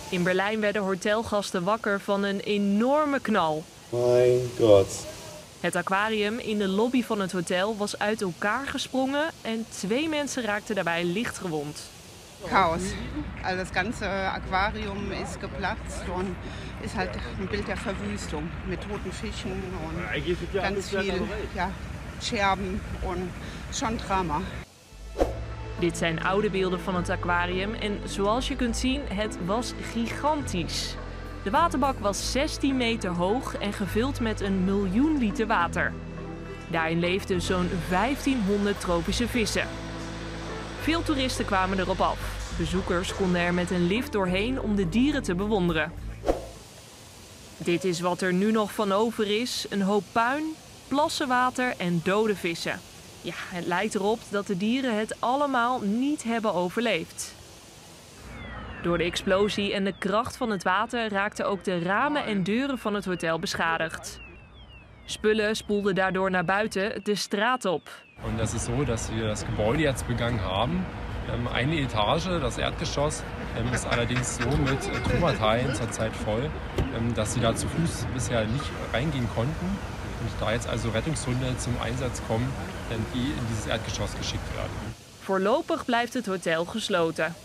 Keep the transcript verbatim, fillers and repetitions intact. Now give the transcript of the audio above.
In Berlijn werden hotelgasten wakker van een enorme knal. Mijn god. Het aquarium in de lobby van het hotel was uit elkaar gesprongen en twee mensen raakten daarbij licht gewond. Chaos. Also das ganze Aquarium ist geplatzt und ist halt ein Bild der Verwüstung mit toten Fischen und ganz viel ja, Scherben und schon Drama. Dit zijn oude beelden van het aquarium en zoals je kunt zien, het was gigantisch. De waterbak was zestien meter hoog en gevuld met een miljoen liter water. Daarin leefden zo'n vijftienhonderd tropische vissen. Veel toeristen kwamen erop af. Bezoekers konden er met een lift doorheen om de dieren te bewonderen. Dit is wat er nu nog van over is: een hoop puin, plassen water en dode vissen. Ja, het lijkt erop dat de dieren het allemaal niet hebben overleefd. Door de explosie en de kracht van het water raakten ook de ramen en deuren van het hotel beschadigd. Spullen spoelden daardoor naar buiten de straat op. Und das ist so, dass wir das Gebäude jetzt begangen haben. Eine Etage, das Erdgeschoss, ist allerdings so mit Trümmerteilen zurzeit voll, dass sie da zu Fuß bisher nicht reingehen konnten. Und da jetzt also Rettungshunde zum Einsatz kommen, die in dieses Erdgeschoss geschickt werden. Voorlopig blijft het hotel gesloten.